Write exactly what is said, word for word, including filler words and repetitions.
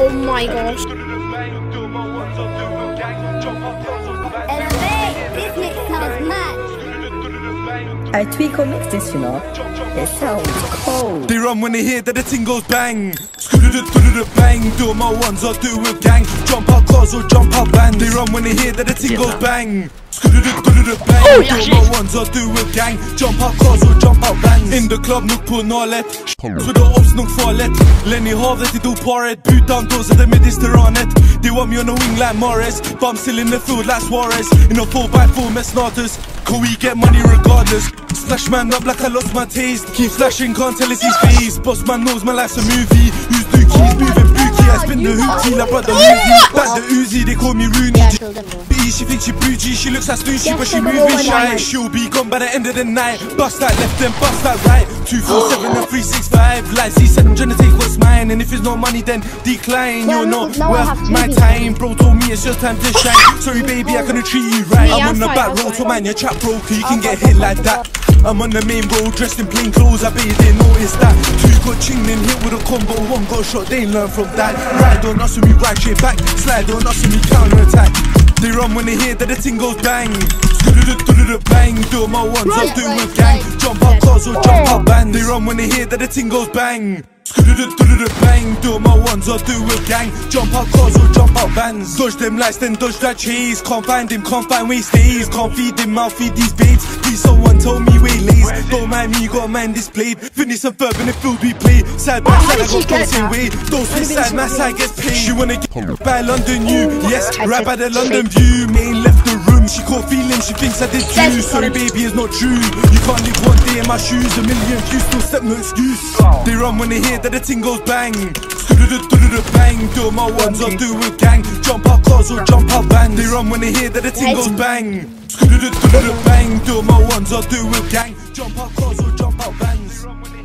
Oh my gosh. This mix sounds mad. I tweak or mix this, you know. It sounds cold. They run when they hear that the ting goes bang. Bang, do my ones or do with gang. Jump out cars or jump out bands. They run when they hear that the ting goes bang. Bang, do my ones or do with gang. Jump out cars or jump out bands. In the club, nuk på nalet. Så det obs nog farligt. Lenny havet i doparet. Utan doser det med disteranet. They want me on the wing like Morris, but I'm still in the field like Suarez. In a four by four med starters. Can we get money regardless? Slash man up like I lost my taste. Keep flashing, can't tell it's his face. Boss man knows my life's a movie. Who's dookies, moving bookie. I spin the hoop till I brought the Uzi. Back the Uzi, they call me Rooney. She thinks she bougie, she looks like Snoochie, but she moving shy. She'll be gone by the end of the night. Bust that left and bust that right. Two four seven and three six five. Like C said, I'm trying to take what's mine, and if it's no money, then decline. You're not worth my time. Bro told me it's just time to shine. Sorry, baby, I couldn't treat you right. I'm on the back road to man, your trap broke. You can get hit like that. I'm on the main road, dressed in plain clothes. I bet you didn't notice that. Two got ching then hit with a combo. One got shot, they ain't learn from that. Ride on us and we ride straight back. Slide on us and we counter attack. They run when they hear that the ting goes bang. Bang, do my ones, I'll do with gang. Jump out cars or jump out bands. They run when they hear that the ting goes bang. Bang, do my ones, I'll do with gang. Jump out cars or jump out bands. Dodge them lights, then dodge that chase. Can't find him, can't find where he stays. Can't feed him, I'll feed these babes. Please someone tell me where he lays. Don't mind me, got a mind displayed. Finish some verb in the field we play. Side by side, I got the same way. Don't switch side, my side gets paid. She wanna get by London U. Yes, right by the London View. Main left the room, she caught feeling, she thinks I did too. Sorry baby, it's not true. You can't live one day in my shoes. A million views, no step, no excuse. They run when they hear that the ting goes bang. Bang, do my ones, I'll do with gang. Jump out cars or jump out bands. They run when they hear that the ting goes bang. Bang, do my ones, I'll do with gang. Jump out cars or jump out bands.